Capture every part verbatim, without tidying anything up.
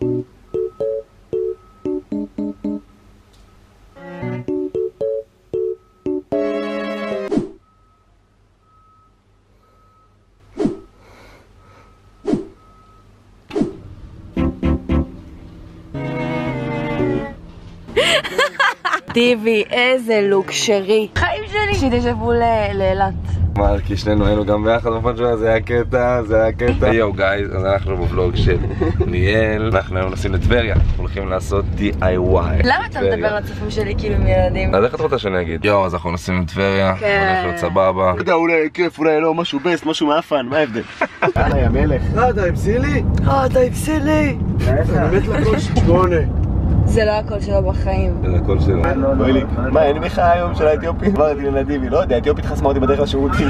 דיבי, איזה לוקשרי. חיים שלי שתשבו לאילת. מה, כי שנינו היינו גם ביחד בפנג'ויה, זה היה קטע, זה היה קטע. יואו גייז, אז אנחנו בבלוג של ליאל, אנחנו היום נוסעים לטבריה, הולכים לעשות די איי וואי. למה אתה מדבר לצופים שלי כאילו עם ילדים? אז איך את רוצה שאני אגיד? יואו, אז אנחנו נוסעים לטבריה, הולך להיות סבבה. אתה יודע, אולי כיף, אולי לא, משהו בסט, משהו מאפן, מה ההבדל? יאללה, יא מלך. אה, אתה הפסילי? אה, אתה הפסילי. באמת לקול שמונה. זה לא הכל שלו בחיים. זה הכל שלו. בואי לי, מה, אין מחאה היום של האתיופי? עברתי לנדיבי, לא יודע, האתיופית חסמה אותי בדרך לשירותים.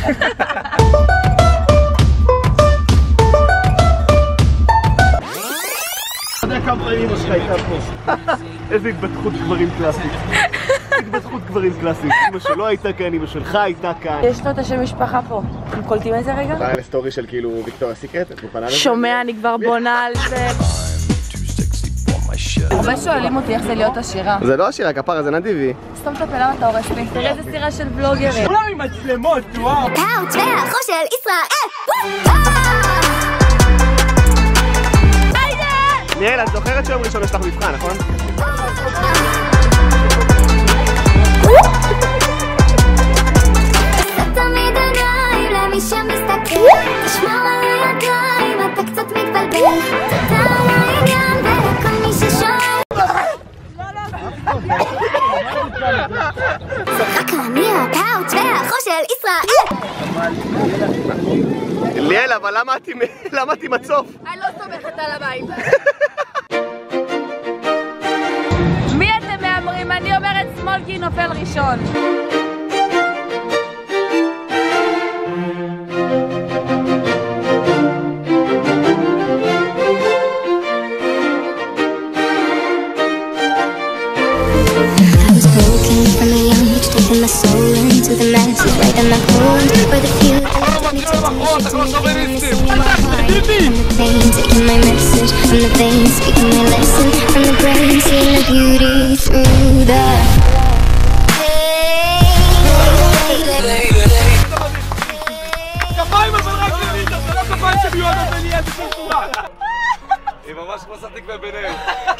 אתה יודע כמה פעמים אמא שלך הייתה פה. איזה התבטחות גברים קלאסית. התבטחות גברים קלאסית. אמא שלא הייתה כאן, אמא שלך הייתה כאן. יש לו את השם משפחה פה. אתם קולטים איזה רגע? באה לסטורי של כאילו ויקטוריה סיקרט, את מוכנה לזה? שומע, אני כבר בונה על זה. הרבה שואלים אותי איך זה להיות עשירה. זה לא עשירה, כפרה, זה נדיבי. סתום את הפה, למה אתה הורס לי? תראה איזה סירה של בלוגרים. כולם עם מצלמות, וואו. פאוץ' והחור של ישראל. ליאל, את זוכרת שיום ראשון יש לך מבחן, נכון? תמיד עיניים למי שמסתכל, תשמור על הידיים, אתה קצת מתבלבל. תודה על העניין ולכל מי ששואל. זה רק אני הפאוץ' והחור של ישראל. ליאל, אבל למה את עם הצוף? אני לא סומכת על הבית. מי אתם מאמרים? אני אומרת סמולקי נופל ראשון. Taking my soul into the masses, right on my cold, where the few left me to the from my heart, from the pain, taking my message from the veins, speaking my lesson from the brain, seeing the beauty through the כפיים אבל רק לליטה, זה לא כפיים שמיועדות לליאל בשום צורה. היא ממש כמו סתיק וביניהם.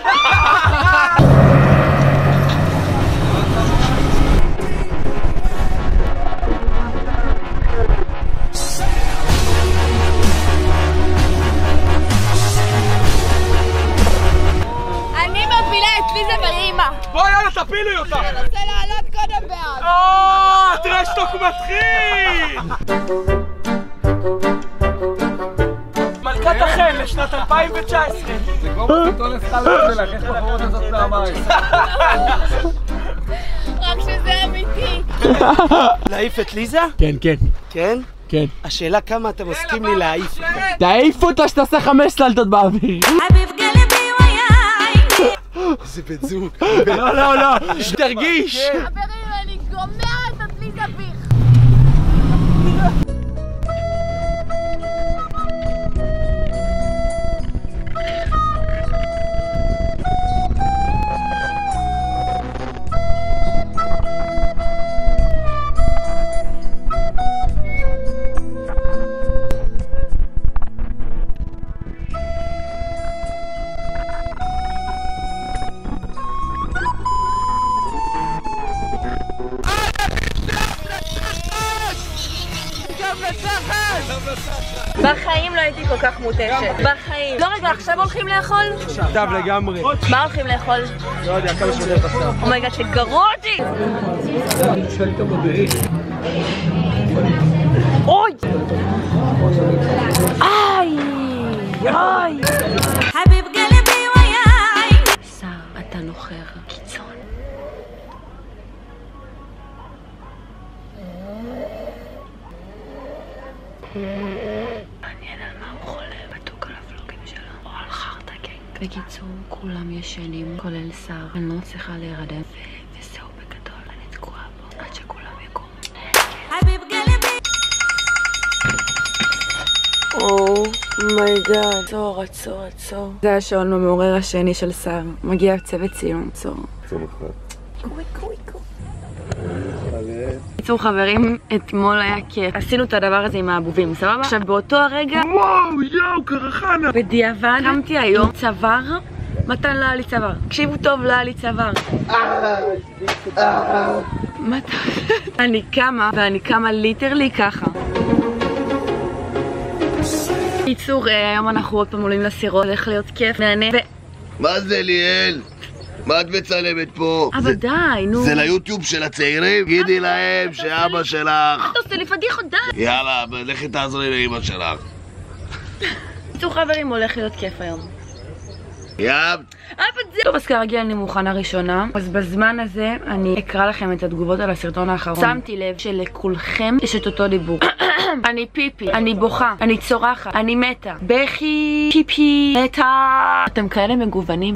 בוא יאללה, תפילו אותה! אני רוצה לעלות קודם בעד. אוו, טרשטוק מתחיל! מלכת החן לשנת אלפיים תשע עשרה. זה כמו בסרטון לסטלון שלך, יש בחורות הזאת פעמיים. רק שזה אמיתי. להעיף את ליזה? כן, כן. כן? כן. השאלה כמה אתה מסכים לי להעיף אותה. תעיף אותה שתעשה חמש סלטות באוויר. זה בן זוג. לא, לא, לא. שתרגיש. חברים, אני גומרת את ליזה ביך. בחיים לא הייתי כל כך מותשת, בחיים. לא רגע, עכשיו הולכים לאכול? טוב לגמרי. מה הולכים לאכול? לא יודע, כמה שיותר בשר. אומייגאד, שגרוע אותי! אוי! איי! איי! חביב גלבי ויי! שר, אתה נוחר קיצון. מעניין על מה הוא חולה, בטוק על הפלוגים שלו, או על חרטה גנג. בקיצור, כולם ישנים, כולל שר. אני לא צריכה להירדם, וזהו בגדול, אני תקועה בו, עד שכולם יקום. חביב גלבי! Oh אומייגאד. עצור, עצור, עצור. זה השעון המעורר השני של שר. מגיע צוות צילום, עצור. עצור נכון. קווי, קווי, קווי. בקיצור חברים, אתמול היה כיף. עשינו את הדבר הזה עם האבובים, סבבה? עכשיו באותו הרגע, וואו, יאו, קרחנה. בדיעבד, קמתי היום צוואר. מתן לא היה לי צוואר. תקשיבו טוב, לא היה לי צוואר. מתן. אני קמה, ואני קמה ליטרלי ככה. בקיצור, היום אנחנו עוד פעם עולים לסירות, הולך להיות כיף, נהנה ו... מה זה ליאל? מה את מצלמת פה? אבל די, נו. זה ליוטיוב של הצעירים? גידי להם שאבא שלך... אתה עושה לי פדיחות, די. יאללה, לכי תעזרי לאמא שלך. בקיצור חברים, הולך להיות כיף היום. יאב. טוב, אז כרגיל אני מוכנה ראשונה. אז בזמן הזה אני אקרא לכם את התגובות על הסרטון האחרון. שמתי לב שלכולכם יש את אותו דיבור. אני פיפי, אני בוכה, אני צורחת, אני מתה, בכי, פיפי, מתה. אתם כאלה מגוונים.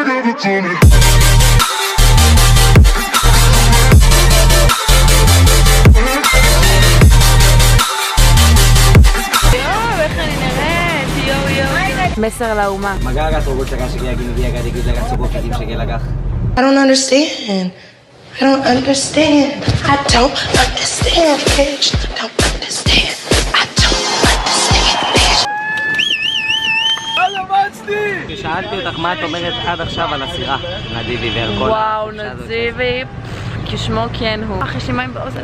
מסר לאומה. I don't understand. I don't understand. I don't understand, bitch. I don't understand. I don't understand, bitch. שאלתי אותך מה את אומרת עד עכשיו על הסירה של נדיבי והרקול. וואו, נדיבי, כשמו כן הוא. אחי שמים באוזן.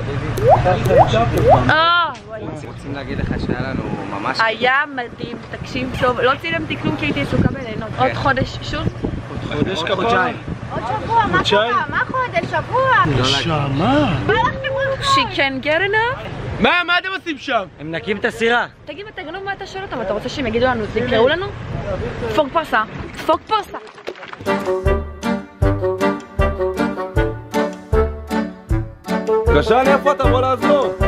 רוצים להגיד לך שהיה לנו ממש... היה מדהים, תקשיב טוב. לא צילמתי כלום כי הייתי עסוקה בליהנות. עוד חודש, שוב? חודש כפיים. עוד שבוע, מה קרה? מה חודש? שבוע? שמה? מה הלכתם רחוק? She can get enough? מה? מה אתם עושים שם? הם נקים את הסירה. תגיד, תגנו מה אתה שואל אותם? אתה רוצה שהם יגידו לנו, זה יקראו לנו? דפוק פרסה. דפוק פרסה. גשן, איפה אתה? בוא לעזור.